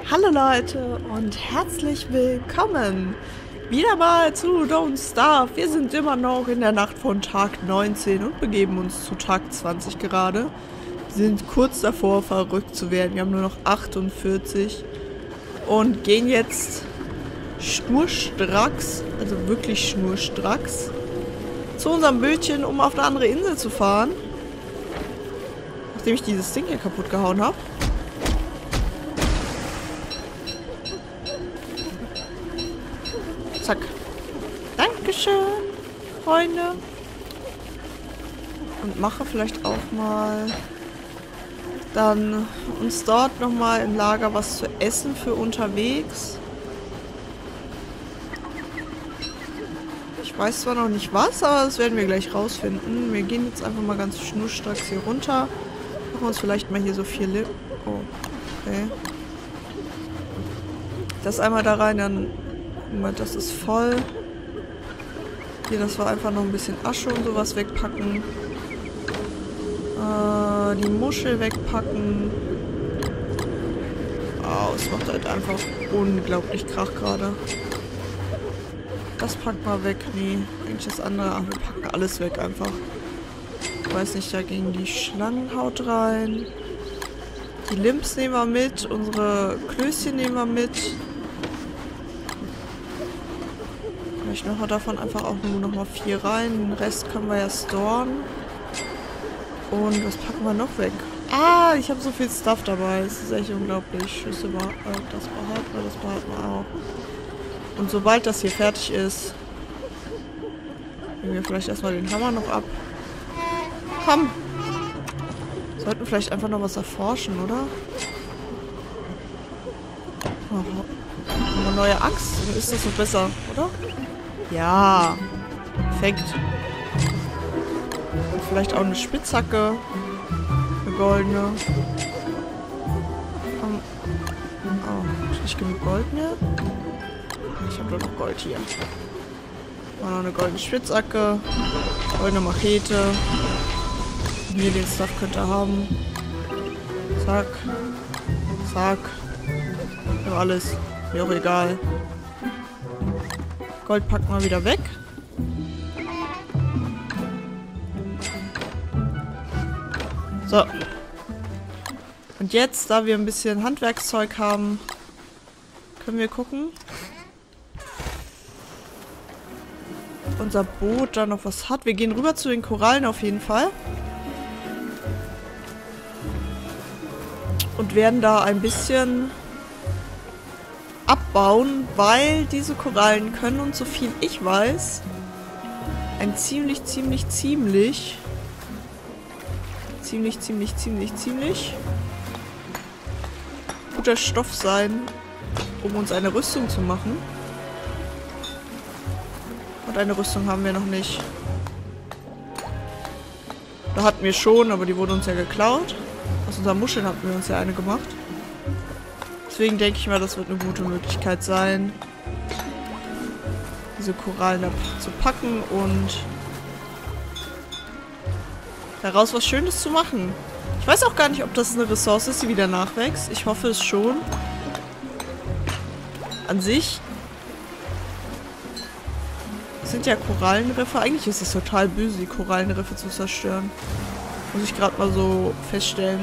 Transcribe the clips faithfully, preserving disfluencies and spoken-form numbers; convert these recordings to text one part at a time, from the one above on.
Hallo Leute und herzlich willkommen wieder mal zu Don't Starve. Wir sind immer noch in der Nacht von Tag neunzehn und begeben uns zu Tag zwanzig gerade. Wir sind kurz davor, verrückt zu werden. Wir haben nur noch achtundvierzig und gehen jetzt schnurstracks, also wirklich schnurstracks, zu unserem Bötchen, um auf eine andere Insel zu fahren. Nachdem ich dieses Ding hier kaputt gehauen habe. Zack. Dankeschön, Freunde. Und mache vielleicht auch mal dann uns dort nochmal im Lager was zu essen für unterwegs. Ich weiß zwar noch nicht was, aber das werden wir gleich rausfinden. Wir gehen jetzt einfach mal ganz schnurstracks hier runter. Machen uns vielleicht mal hier so vier Lip. Oh, okay. Das einmal da rein, dann... Moment, das ist voll. Hier, das war einfach noch ein bisschen Asche und sowas wegpacken. Äh, die Muschel wegpacken. Oh, es macht halt einfach unglaublich Krach gerade. Das packt mal weg. Nee, eigentlich das andere. Ach, wir packen alles weg einfach. Ich weiß nicht, da ging die Schlangenhaut rein. Die Limps nehmen wir mit. Unsere Klößchen nehmen wir mit. Ich mache davon einfach auch nur noch mal vier rein. Den Rest können wir ja storen. Und was packen wir noch weg? Ah, ich habe so viel Stuff dabei. Das ist echt unglaublich. Schüsse, äh, das behalten wir, das behalten wir auch. Und sobald das hier fertig ist, nehmen wir vielleicht erstmal den Hammer noch ab. Komm! Sollten vielleicht einfach noch was erforschen, oder? Oh, eine neue Axt, dann ist das so besser, oder? Ja, perfekt. Und vielleicht auch eine Spitzhacke. Eine goldene. Um, oh, nicht genug Gold mehr? Ich habe doch noch Gold hier. Mal noch eine goldene Spitzhacke. Goldene Machete. Und hier den Stuff könnt ihr haben. Zack. Zack. Ja, alles. Mir auch egal. Gold packen wir wieder weg. So. Und jetzt, da wir ein bisschen Handwerkszeug haben, können wir gucken, ob unser Boot da noch was hat. Wir gehen rüber zu den Korallen auf jeden Fall. Und werden da ein bisschen abbauen, weil diese Korallen können uns, so viel ich weiß, ein ziemlich, ziemlich, ziemlich ziemlich, ziemlich, ziemlich, ziemlich guter Stoff sein, um uns eine Rüstung zu machen. Und eine Rüstung haben wir noch nicht. Da hatten wir schon, aber die wurde uns ja geklaut. Aus unseren Muscheln hatten wir uns ja eine gemacht. Deswegen denke ich mal, das wird eine gute Möglichkeit sein, diese Korallen zu packen und daraus was Schönes zu machen. Ich weiß auch gar nicht, ob das eine Ressource ist, die wieder nachwächst. Ich hoffe es schon. An sich sind ja Korallenriffe. Eigentlich ist es total böse, die Korallenriffe zu zerstören. Muss ich gerade mal so feststellen.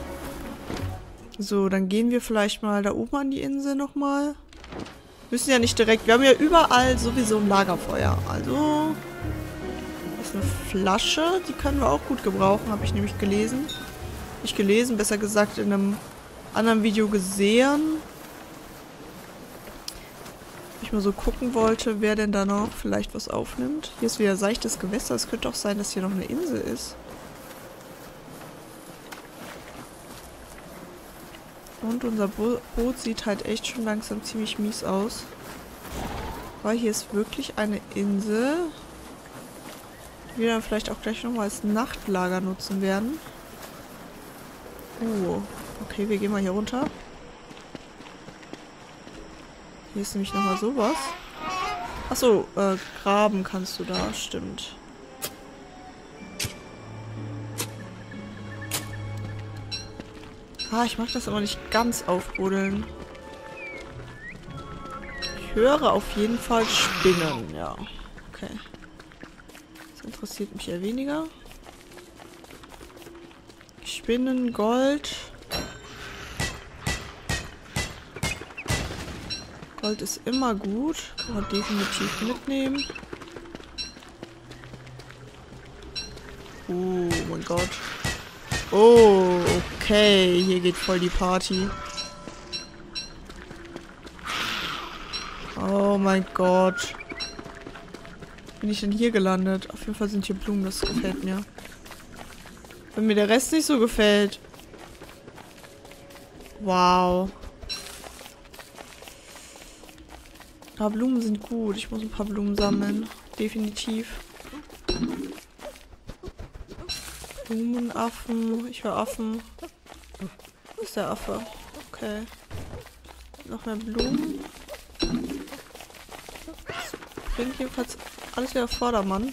So, dann gehen wir vielleicht mal da oben an die Insel nochmal. Müssen ja nicht direkt... Wir haben ja überall sowieso ein Lagerfeuer. Also... Das ist eine Flasche. Die können wir auch gut gebrauchen, habe ich nämlich gelesen. Nicht gelesen, besser gesagt in einem anderen Video gesehen. Ich mal so gucken wollte, wer denn da noch vielleicht was aufnimmt. Hier ist wieder seichtes Gewässer. Es könnte auch sein, dass hier noch eine Insel ist. Und unser Bo Boot sieht halt echt schon langsam ziemlich mies aus. Weil hier ist wirklich eine Insel, die wir dann vielleicht auch gleich nochmal als Nachtlager nutzen werden. Oh, okay, wir gehen mal hier runter. Hier ist nämlich nochmal sowas. Achso, äh, graben kannst du da, stimmt. Ah, ich mag das aber nicht ganz aufbuddeln. höre auf jeden Fall Spinnen, ja. Okay. Das interessiert mich eher weniger. Spinnen, Gold. Gold ist immer gut. Kann man definitiv mitnehmen. Oh mein Gott. Oh, okay. Hier geht voll die Party. Oh mein Gott. Bin ich denn hier gelandet? Auf jeden Fall sind hier Blumen, das gefällt mir. Wenn mir der Rest nicht so gefällt. Wow. Ein paar Blumen sind gut. Ich muss ein paar Blumen sammeln. Definitiv. Blumenaffen. Ich höre Affen. Wo ist der Affe? Okay. Noch mehr Blumen. Das bringt jedenfalls alles wieder auf Vordermann.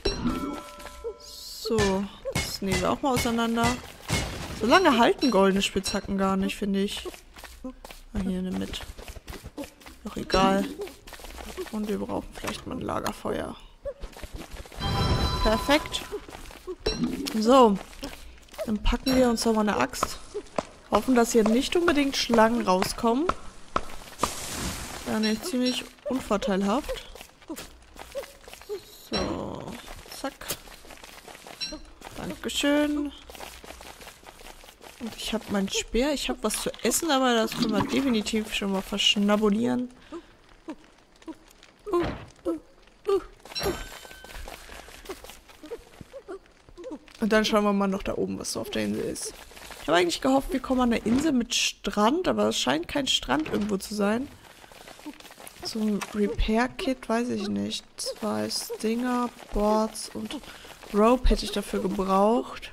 So. Das nehmen wir auch mal auseinander. So lange halten goldene Spitzhacken gar nicht, finde ich. Ah, hier, nimm mit. Doch egal. Und wir brauchen vielleicht mal ein Lagerfeuer. Perfekt. So. Dann packen wir uns doch mal eine Axt. Hoffen, dass hier nicht unbedingt Schlangen rauskommen. Ja, ne, ziemlich unvorteilhaft. So. Zack. Dankeschön. Und ich habe meinen Speer. Ich habe was zu essen, aber das können wir definitiv schon mal verschnabulieren. Uh, uh, uh, uh. Und dann schauen wir mal noch da oben, was so auf der Insel ist. Ich habe eigentlich gehofft, wir kommen an eine Insel mit Strand, aber es scheint kein Strand irgendwo zu sein. So ein Repair-Kit, weiß ich nicht. Zwei Stinger, Boards und Rope hätte ich dafür gebraucht.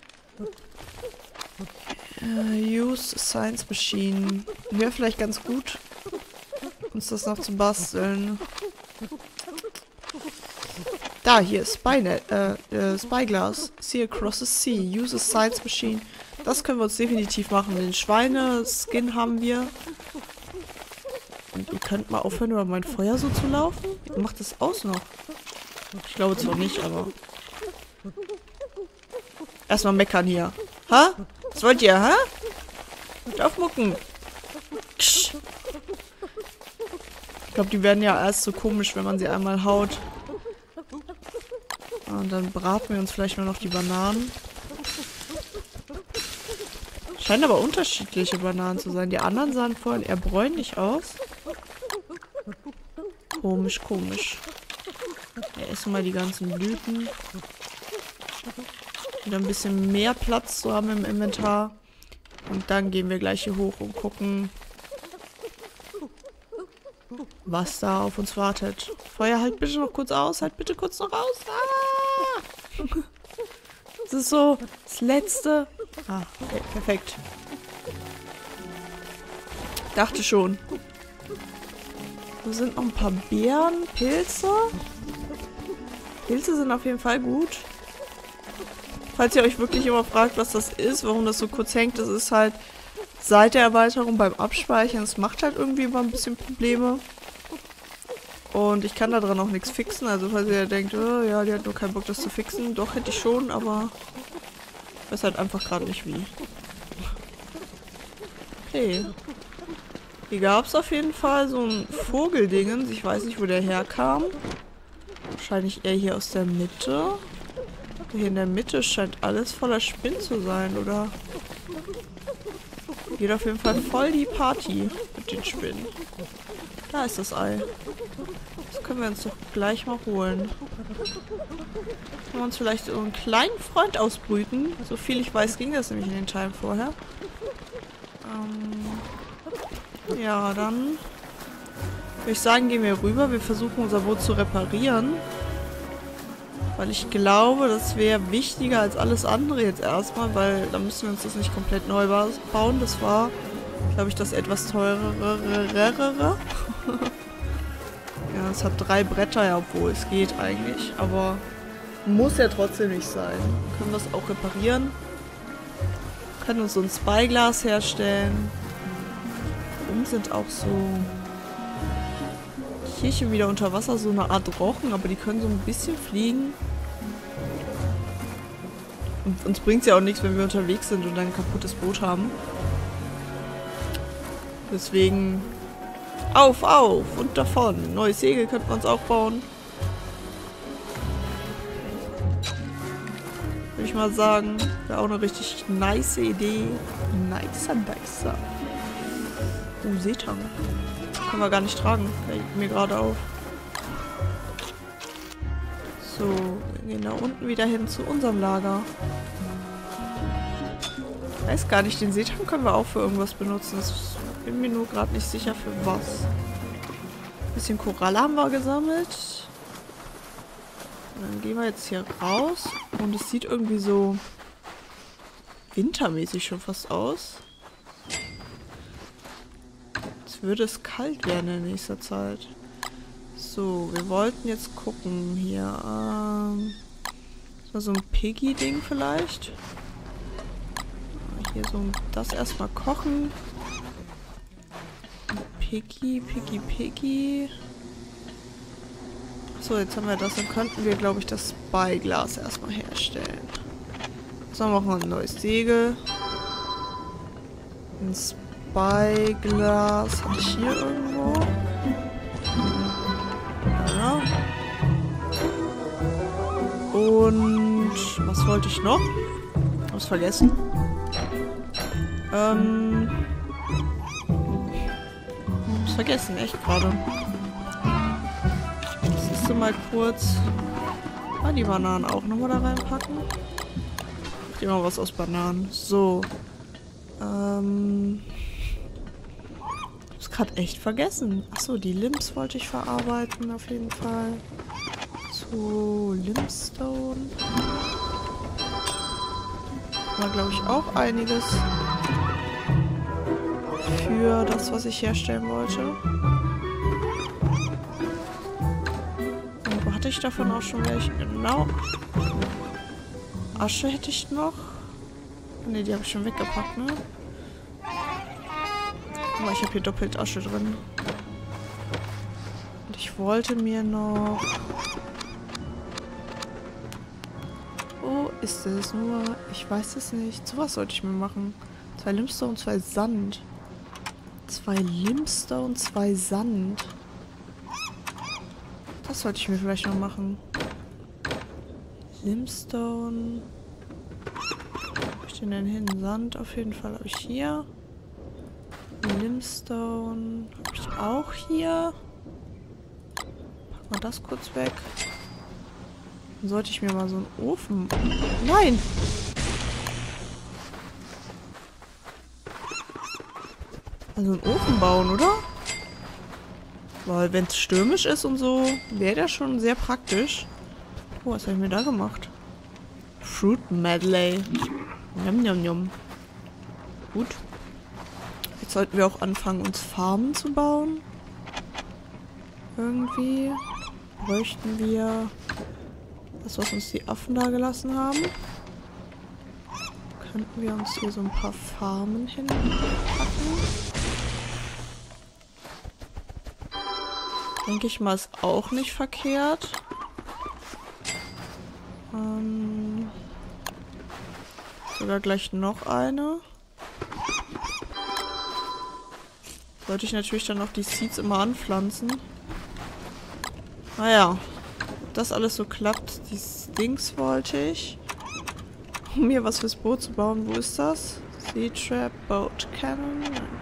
Uh, use Science Machine. Wäre vielleicht ganz gut, uns das noch zu basteln. Da, hier, Spynet, äh, äh, Spyglass. See across the sea. Use a Science Machine. Das können wir uns definitiv machen. Den Schweine-Skin haben wir. Und ihr könnt mal aufhören, über mein Feuer so zu laufen. Macht das aus noch? Ich glaube zwar nicht, aber... Erstmal meckern hier. Ha? Was wollt ihr, ha? Nicht aufmucken. Ksch. Ich glaube, die werden ja erst so komisch, wenn man sie einmal haut. Und dann braten wir uns vielleicht mal noch die Bananen. Scheinen aber unterschiedliche Bananen zu sein. Die anderen sahen vorhin eher bräunlich aus. Komisch, komisch. Wir essen mal die ganzen Blüten. Wieder ein bisschen mehr Platz zu haben im Inventar. Und dann gehen wir gleich hier hoch und gucken, was da auf uns wartet. Feuer, halt bitte noch kurz aus. Halt bitte kurz noch aus. Ah! Das ist so das Letzte. Ah, okay, perfekt. Dachte schon. Hier sind noch ein paar Beeren, Pilze. Pilze sind auf jeden Fall gut. Falls ihr euch wirklich immer fragt, was das ist, warum das so kurz hängt, das ist halt seit der Erweiterung beim Abspeichern. Es macht halt irgendwie immer ein bisschen Probleme. Und ich kann da dran auch nichts fixen. Also falls ihr denkt, oh, ja, die hat nur keinen Bock, das zu fixen. Doch, hätte ich schon, aber ich weiß halt einfach gerade nicht wie. Okay. Hier gab es auf jeden Fall so ein Vogeldingens. Ich weiß nicht, wo der herkam. Wahrscheinlich eher hier aus der Mitte. Hier in der Mitte scheint alles voller Spinnen zu sein, oder? Geht auf jeden Fall voll die Party mit den Spinnen. Da ist das Ei. Das können wir uns doch gleich mal holen. Können wir uns vielleicht so einen kleinen Freund ausbrüten. So viel ich weiß, ging das nämlich in den Teilen vorher. Ähm ja, dann würde ich sagen, gehen wir rüber. Wir versuchen unser Boot zu reparieren. Weil ich glaube, das wäre wichtiger als alles andere jetzt erstmal, weil dann müssen wir uns das nicht komplett neu bauen. Das war, glaube ich, das etwas teurere. Ja, es hat drei Bretter, ja, obwohl es geht eigentlich. Aber muss ja trotzdem nicht sein. Können wir es auch reparieren. Können uns so ein Spyglass herstellen. Oben sind auch so Tierchen wieder unter Wasser, so eine Art Rochen, aber die können so ein bisschen fliegen. Und uns bringt es ja auch nichts, wenn wir unterwegs sind und dann ein kaputtes Boot haben. Deswegen auf, auf und davon. Neues Segel könnten wir uns auch bauen. Würde ich mal sagen. Wäre auch eine richtig nice Idee. Nicer, nicer. Oh, Seetang. Können wir gar nicht tragen. Fällt mir gerade auf. So, wir gehen da unten wieder hin zu unserem Lager. Ich weiß gar nicht, den Seetang können wir auch für irgendwas benutzen. Ich bin mir nur gerade nicht sicher für was. Ein bisschen Koralle haben wir gesammelt. Und dann gehen wir jetzt hier raus. Und es sieht irgendwie so wintermäßig schon fast aus. Jetzt würde es kalt werden in nächster Zeit. So, wir wollten jetzt gucken hier. Ähm, so ein Piggy-Ding vielleicht. Hier so das erstmal kochen. Piggy, Piggy, Piggy. So, jetzt haben wir das. Dann könnten wir, glaube ich, das Spyglas erstmal herstellen. So, machen wir ein neues Segel. Ein Spyglas hatte ich hier irgendwo. Ja. Und was wollte ich noch? Hab's vergessen. Ähm. Hab's vergessen, echt gerade. Das ist so mal kurz. Ah, die Bananen auch nochmal da reinpacken. Macht immer was aus Bananen. So. Ähm. Ich hab's gerade echt vergessen. Achso, die Limbs wollte ich verarbeiten, auf jeden Fall. So, Limestone. War, glaube ich, auch einiges für das, was ich herstellen wollte. Und wo hatte ich davon auch schon welche? Genau. Asche hätte ich noch. Ne, die habe ich schon weggepackt, ne? Aber ich habe hier doppelt Asche drin. Und ich wollte mir noch... Wo ist es nur? Ich weiß es nicht. So was sollte ich mir machen. Zwei Limestone, zwei Sand. Zwei Limestone, zwei Sand. Das sollte ich mir vielleicht noch machen. Limestone. Wo habe ich den denn hin? Sand auf jeden Fall habe ich hier. Limestone habe ich auch hier. Packen wir das kurz weg. Dann sollte ich mir mal so einen Ofen... Nein! Also einen Ofen bauen, oder? Weil wenn es stürmisch ist und so, wäre der schon sehr praktisch. Oh, was habe ich mir da gemacht? Fruit Medley. Njam, njam, njam. Gut. Jetzt sollten wir auch anfangen, uns Farmen zu bauen. Irgendwie bräuchten wir das, was uns die Affen da gelassen haben. Könnten wir uns hier so ein paar Farmen hinpacken. Denke ich mal, ist auch nicht verkehrt. Ähm, sogar gleich noch eine. Sollte ich natürlich dann noch die Seeds immer anpflanzen. Naja, ob das alles so klappt, die Dings wollte ich. Um mir was fürs Boot zu bauen. Wo ist das? Sea Trap, Boat Cannon.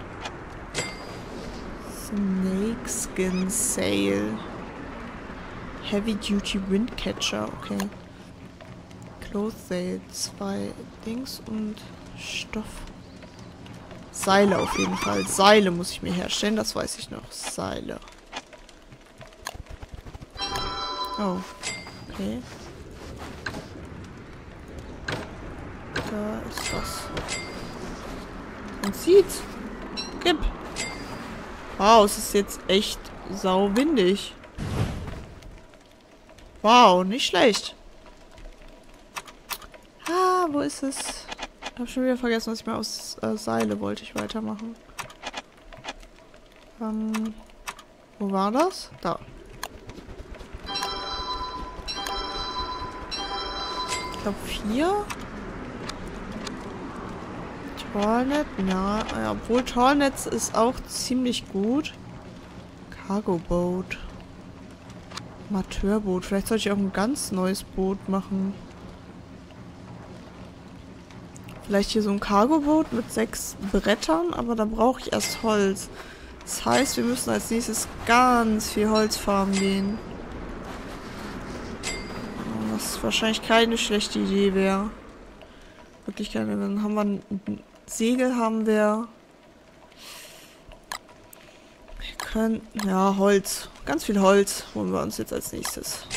Snakeskin Sail. Heavy Duty Windcatcher, okay. Cloth Sail, zwei Dings und Stoff. Seile auf jeden Fall. Seile muss ich mir herstellen, das weiß ich noch. Seile. Oh, okay. Da ist was. Man sieht's. Gib. Wow, es ist jetzt echt sauwindig. Wow, nicht schlecht. Ah, wo ist es? Ich habe schon wieder vergessen, was ich mir aus äh, Seile wollte ich weitermachen. Ähm, Wo war das? Da. Ich glaube vier. Tornet, ja, ja, obwohl Tornetz ist auch ziemlich gut. Cargo Boat. Amateurboot. Vielleicht sollte ich auch ein ganz neues Boot machen. Vielleicht hier so ein Cargo-Boot mit sechs Brettern, aber da brauche ich erst Holz. Das heißt, wir müssen als nächstes ganz viel Holz farmen gehen. Was wahrscheinlich keine schlechte Idee wäre. Wirklich keine. Dann haben wir ein Segel, haben wir. Wir können. Ja, Holz. Ganz viel Holz holen wir uns jetzt als nächstes.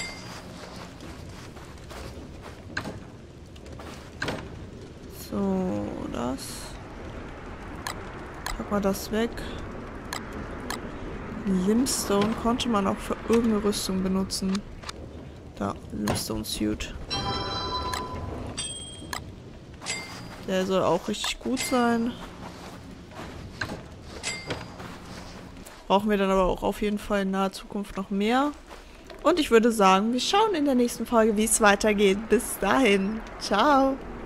So, das. Packen wir das weg. Limestone konnte man auch für irgendeine Rüstung benutzen. Da, Limestone Suit. Der soll auch richtig gut sein. Brauchen wir dann aber auch auf jeden Fall in naher Zukunft noch mehr. Und ich würde sagen, wir schauen in der nächsten Folge, wie es weitergeht. Bis dahin. Ciao.